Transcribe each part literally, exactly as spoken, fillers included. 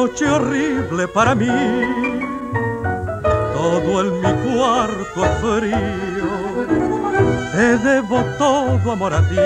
noche horrible para mí, todo en mi cuarto es frío, te debo todo amor a ti,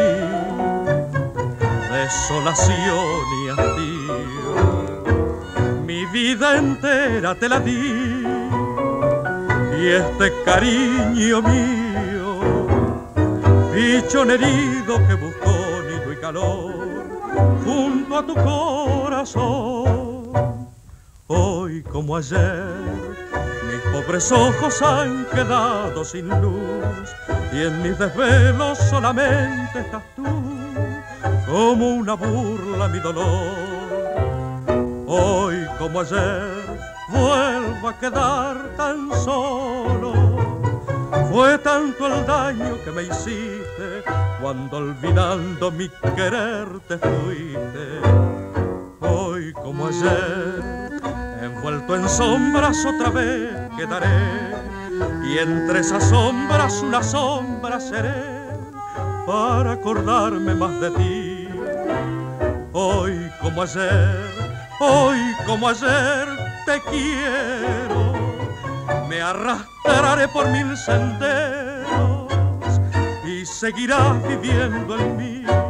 desolación y hastío, mi vida entera te la di, y este cariño mío, pichón herido que buscó nido y calor junto a tu corazón. Hoy como ayer, mis pobres ojos han quedado sin luz, y en mis desvelos solamente estás tú, como una burla mi dolor. Hoy como ayer, vuelvo a quedar tan solo, fue tanto el daño que me hiciste cuando olvidando mi querer te fuiste. Hoy como ayer, envuelto en sombras otra vez quedaré, y entre esas sombras una sombra seré para acordarme más de ti. Hoy como ayer, hoy como ayer te quiero, me arrastraré por mil senderos y seguirás viviendo en mí